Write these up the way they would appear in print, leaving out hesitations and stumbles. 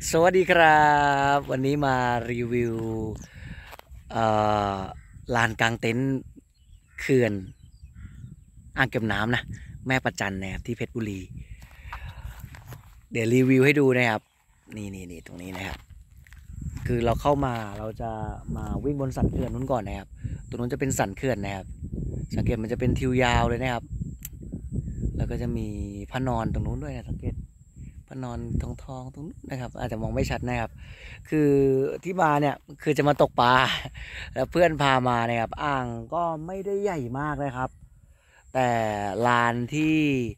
สวัสดีครับวันนี้มารีวิวเอ่อลานกลางเต็นท์เขื่อนอ่างเก็บน้ำนะแม่ประจันนะครับที่เพชรบุรีเดี๋ยวรีวิวให้ดูนะครับนี่ตรงนี้นะครับคือเราเข้ามาเราจะมาวิ่งบนสันเขื่อนนู้นก่อนนะครับตรงนู้นจะเป็นสันเขื่อนนะครับสังเกตมันจะเป็นทิวยาวเลยนะครับแล้วก็จะมีพระนอนตรงนู้นด้วยนะสังเกตพระนอนทองตรงนู้นนะครับอาจจะมองไม่ชัดนะครับคือที่มาเนี่ยคือจะมาตกปลาแล้วเพื่อนพามานะครับอ่างก็ไม่ได้ใหญ่มากนะครับแต่ลานที่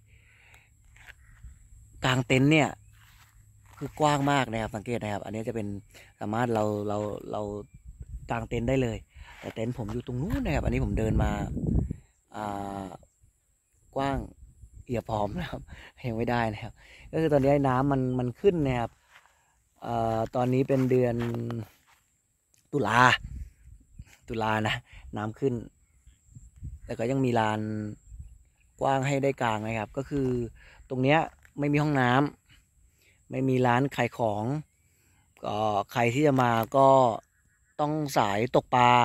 กลางเต็นท์เนี่ยคือกว้างมากนะครับสังเกตนะครับอันนี้จะเป็นสามารถเรากางเต็นท์ได้เลยแต่เต็นท์ผมอยู่ตรงนู้นนะครับอันนี้ผมเดินมาอ่ากว้างเอียบพร้อมนะครับยังไม่ได้นะครับก็คือตอนนี้น้ำมันขึ้นนะครับตอนนี้เป็นเดือนตุลานะน้ำขึ้นแต่ก็ยังมีลานกว้างให้ได้กลางนะครับก็คือตรงเนี้ยไม่มีห้องน้ำไม่มีร้านขายของก็ใครที่จะมาก็ต้องสายตกปลา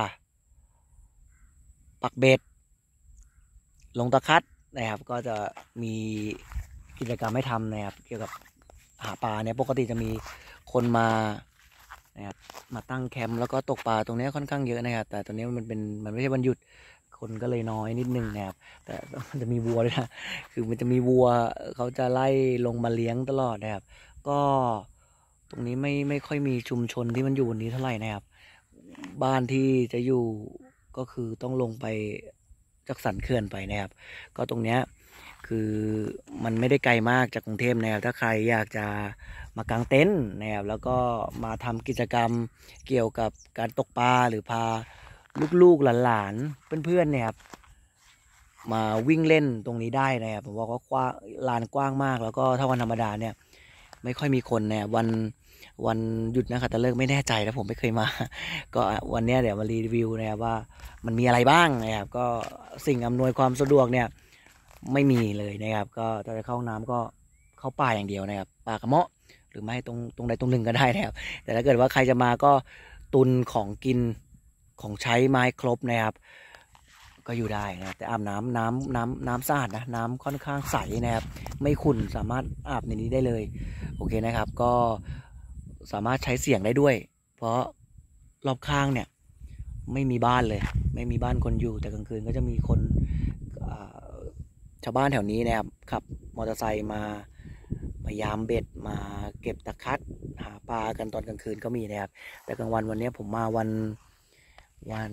ปักเบ็ดลงตะคัดนะครับก็จะมีกิจกรรมให้ทำนะครับเกี่ยวกับหาปลาเนี่ยปกติจะมีคนมานะครับมาตั้งแคมป์แล้วก็ตกปลาตรงนี้ค่อนข้างเยอะนะครับแต่ตอนนี้มันไม่ใช่วันหยุดคนก็เลยน้อยนิดนึงนะครับแต่มันจะมีวัวด้วยนะคือมันจะมีวัวเขาจะไล่ลงมาเลี้ยงตลอดนะครับก็ตรงนี้ไม่ค่อยมีชุมชนที่มันอยู่บนนี้เท่าไหร่นะครับบ้านที่จะอยู่ก็คือต้องลงไปจากสันเขื่อนไปนะครับก็ตรงเนี้ยคือมันไม่ได้ไกลมากจากกรุงเทพนะครับถ้าใครอยากจะมากางเต็นท์นะครับแล้วก็มาทำกิจกรรมเกี่ยวกับการตกปลาหรือพาลูกๆหลานๆเพื่อนๆเนี่ยครับมาวิ่งเล่นตรงนี้ได้นะครับผมบอกว่ากว้างลานกว้างมากแล้วก็ถ้าวันธรรมดาเนี่ยไม่ค่อยมีคนนะครับวันหยุดนะครับแต่เลิกไม่แน่ใจแล้วผมไม่เคยมาก็วันนี้เดี๋ยวมารีวิวนะครับว่ามันมีอะไรบ้างนะครับก็สิ่งอำนวยความสะดวกเนี่ยไม่มีเลยนะครับก็ถ้าจะเข้าห้องน้ำก็เข้าป่าอย่างเดียวนะครับป่ากระเมาะหรือไม่ตรงใดตรงหนึ่งก็ได้นะครับแต่ถ้าเกิดว่าใครจะมาก็ตุนของกินของใช้ไม้ครบนะครับก็อยู่ได้นะแต่อาบน้ำสะอาดนะน้ำค่อนข้างใสนะครับไม่ขุ่นสามารถอาบในนี้ได้เลยโอเคนะครับก็สามารถใช้เสียงได้ด้วยเพราะรอบข้างเนี่ยไม่มีบ้านเลยไม่มีบ้านคนอยู่แต่กลางคืนก็จะมีคนชาวบ้านแถวนี้นะครับขับมอเตอร์ไซค์มายามเบ็ดมาเก็บตะคัดหาปลากันตอนกลางคืนก็มีนะครับแต่กลางวันนี้ผมมาวัน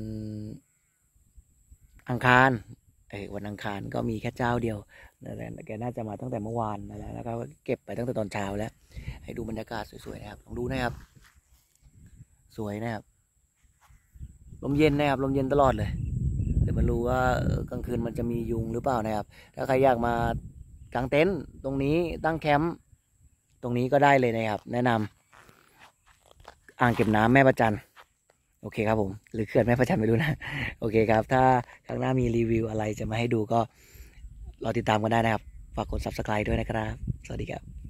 อังคารวันอังคารก็มีแค่เจ้าเดียวนั่นแหละแกน่าจะมาตั้งแต่เมื่อวานนั่นแหละแล้วก็เก็บไปตั้งแต่ตอนเช้าแล้วให้ดูบรรยากาศสวยๆนะครับลองดูนะครับสวยนะครับลมเย็นนะครับลมเย็นตลอดเลยเดี๋ยวมารู้ว่ากลางคืนมันจะมียุงหรือเปล่านะครับถ้าใครอยากมากางเต็นท์ตรงนี้ตั้งแคมป์ตรงนี้ก็ได้เลยนะครับแนะนำอ่างเก็บน้ำแม่ประจันโอเคครับผมหรือเขื่อนแม่ประจันไม่รู้นะโอเคครับถ้าครั้งหน้ามีรีวิวอะไรจะมาให้ดูก็รอติดตามกันได้นะครับฝากกด subscribe ด้วยนะครับสวัสดีครับ